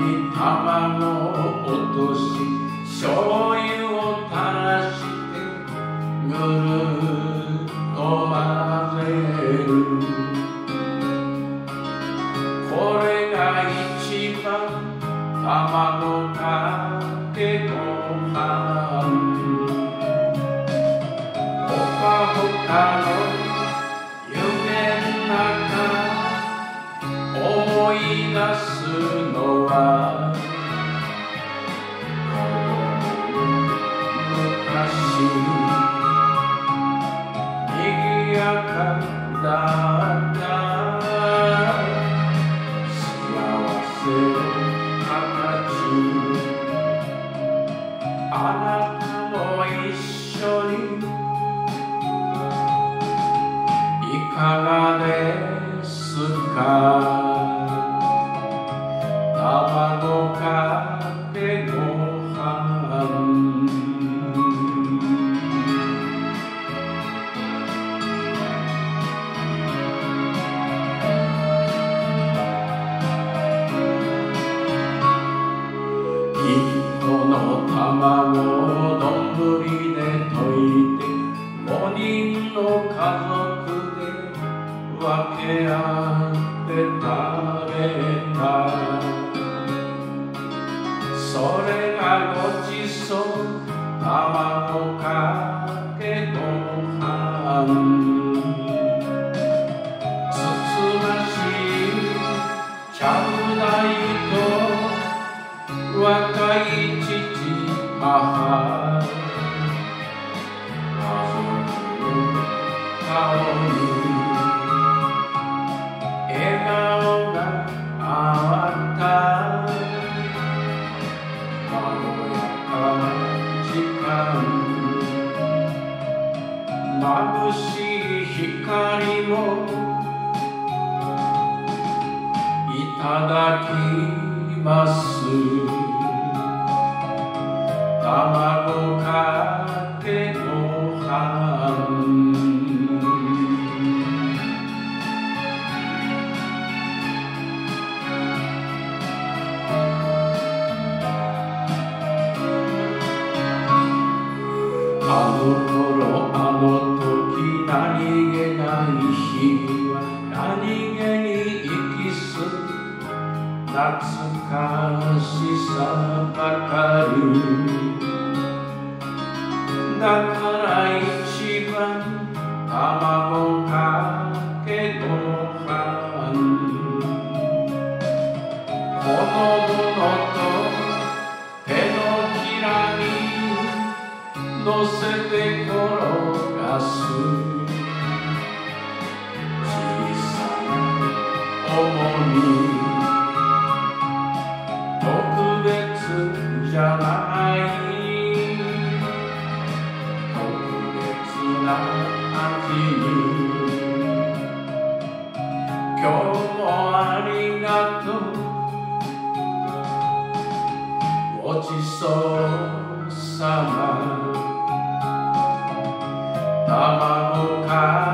に卵を落とし醤油を垂らしてぐるっと混ぜる。これが一番卵かけご飯。ほかほかの夢の中思い出すのは昔にぎやかだった幸せの形。あなたも一緒にいかがですか。卵かけご飯。一個の卵を丼で溶いて5人の家族で分け合って食べた。それがごちそう卵かけご飯。つつましいちゃぶ台と若い父母。家族の顔に笑顔があった。軽やかな時間。眩しい光もいただきます。卵かけご飯。あの頃あの時何気ない日は何気に息する懐かしさばかり。だから一番卵かけご飯。ほのぼのと手のひらに乗せて転がす小さな重み。特別じゃない特別な味に。今日もありがとうごちそうさま。卵か